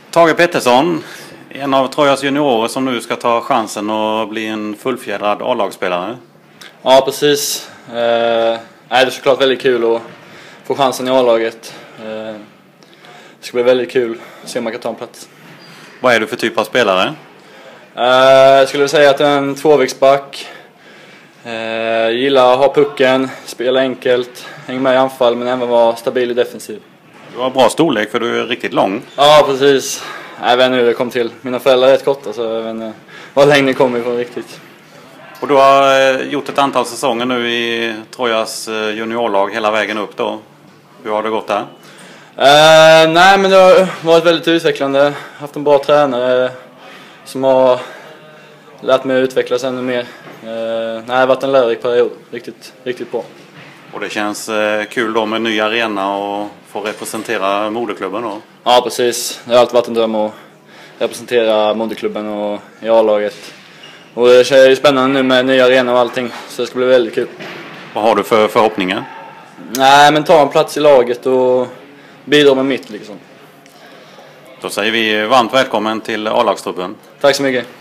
Tage Pettersson, en av Trojas juniorer som nu ska ta chansen och bli en fullfjädrad A-lagsspelare. Ja, precis. Det är såklart väldigt kul att få chansen i A-laget. Det ska bli väldigt kul att se om man kan ta en plats. Vad är du för typ av spelare? Jag skulle säga att jag är en tvåvägsback. Gillar att ha pucken, spela enkelt, hänga med i anfall men även vara stabil i defensiv. Du har bra storlek för du är riktigt lång. Ja, precis. Jag vet inte hur det kom till. Mina föräldrar är rätt korta så jag vet inte var längre kommer ifrån riktigt. Och du har gjort ett antal säsonger nu i Trojas juniorlag hela vägen upp då. Hur har det gått där? Nej, men det har varit väldigt utvecklande. Haft en bra tränare som har lärt mig att utvecklas ännu mer. Det har varit en lärorik period. Riktigt bra. Och det känns kul då med ny arena och få representera moderklubben då? Ja, precis. Det har alltid varit en dröm att representera moderklubben och i A-laget. Och det är spännande nu med ny arena och allting, så det ska bli väldigt kul. Vad har du för förhoppningar? Nej, men ta en plats i laget och bidra med mitt liksom. Då säger vi varmt välkommen till A-lagstruppen. Tack så mycket.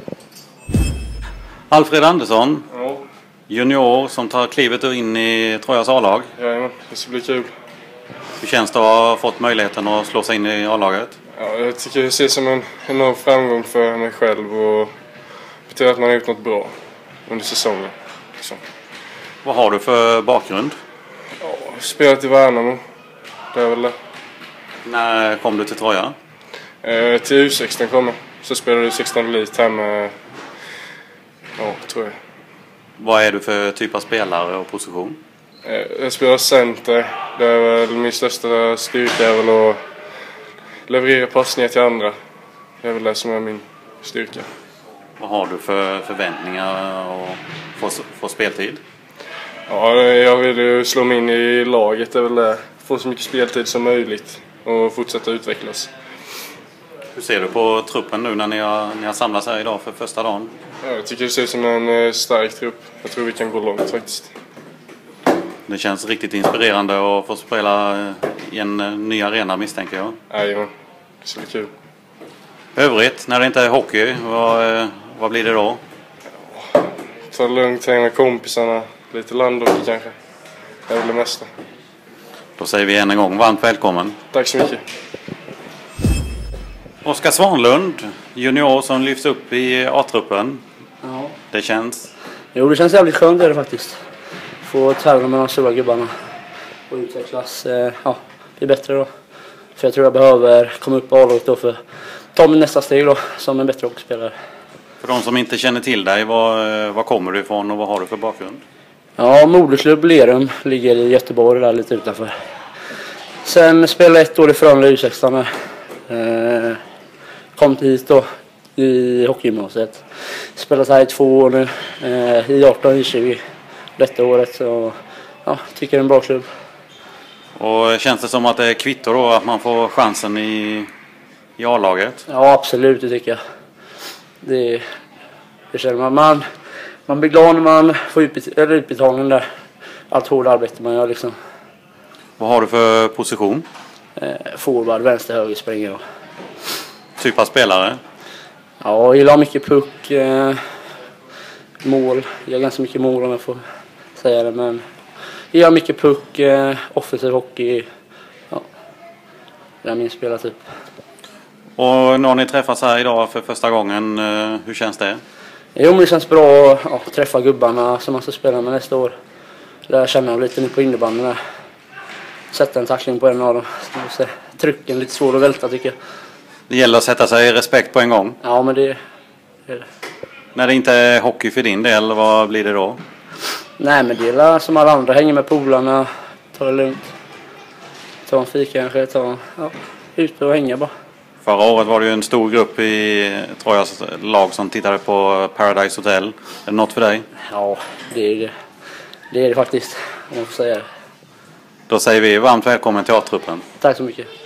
Alfred Andersson, Ja. junior som tar klivet in i Trojas A-lag. Jajamän, det ska bli kul. Hur känns det att ha fått möjligheten att slå sig in i A-laget? Ja, jag tycker det ser som en enorm framgång för mig själv och betyder att man har gjort något bra under säsongen. Så. Vad har du för bakgrund? Ja, spelat i Värnamo, det är väl det. När kom du till Troja? Till U16 kom jag, så spelade jag 16 elit här med, ja, tror jag. Vad är du för typ av spelare och position? Jag spelar center, det är väl min största styrka är väl att leverera passningar till andra. Det är väl det som är min styrka. Vad har du för förväntningar att få speltid? Ja, jag vill ju slå mig in i laget, det är väl det. Få så mycket speltid som möjligt och fortsätta utvecklas. Hur ser du på truppen nu när ni har samlats här idag för första dagen? Ja, jag tycker det ser ut som en stark trupp. Jag tror vi kan gå långt faktiskt. Det känns riktigt inspirerande att få spela i en ny arena misstänker jag. Jajamän, det ska bli kul. Övrigt, när det inte är hockey, vad blir det då? Ta det lugnt, hänga med kompisarna, lite landhockey kanske. Det är väl det mesta. Då säger vi än en gång varmt välkommen. Tack så mycket. Oskar Svanlund, junior som lyfts upp i A-truppen. Ja. Det känns? Jo, det känns jävligt skönt det faktiskt. Få tävla med de stora gubbarna och utvecklas. Ja, bli bättre då. För jag tror jag behöver komma upp på A-laget då för att ta min nästa steg då som en bättre hockeyspelare. För de som inte känner till dig, var kommer du ifrån och vad har du för bakgrund? Ja, moderklubb Lerum ligger i Göteborg där lite utanför. Sen spelade ett år ifrån U16 med. Kom hit då i hockeygymnasiet. Spelat här i 2 år nu. I 18 i 20 detta året. Så ja, tycker det är en bra klubb. Och känns det som att det är kvitto då att man får chansen i A-laget? Ja, absolut, det tycker jag. Det känner man. Man blir glad när man får utbetalning där. Allt hårt arbete man gör liksom. Vad har du för position? Forward, vänster, höger springer jag. Typ av spelare? Ja, jag gillar mycket puck. Mål. Jag gör ganska mycket mål om jag får säga det. Men jag gillar mycket puck, offensiv hockey. Ja, det är min spelartyp. Och när ni träffas här idag för första gången, hur känns det? Jo, men det känns bra att träffa gubbarna som man ska spela med nästa år. Där känner jag lite nu på innebandyn där. Sätta en tackling på en av dem. Trycken lite svår att välta tycker jag. Det gäller att sätta sig i respekt på en gång. Ja, men det är det. När det inte är hockey för din del, vad blir det då? Nej, men det är som alla andra. Hänger med polarna, ta det lugnt. Ta en fika kanske, ut och hänga bara. Förra året var det ju en stor grupp i Trojas lag som tittade på Paradise Hotel. Är det något för dig? Ja, det är det. Det är det faktiskt, om man får säga det. Då säger vi varmt välkommen till A-truppen. Tack så mycket.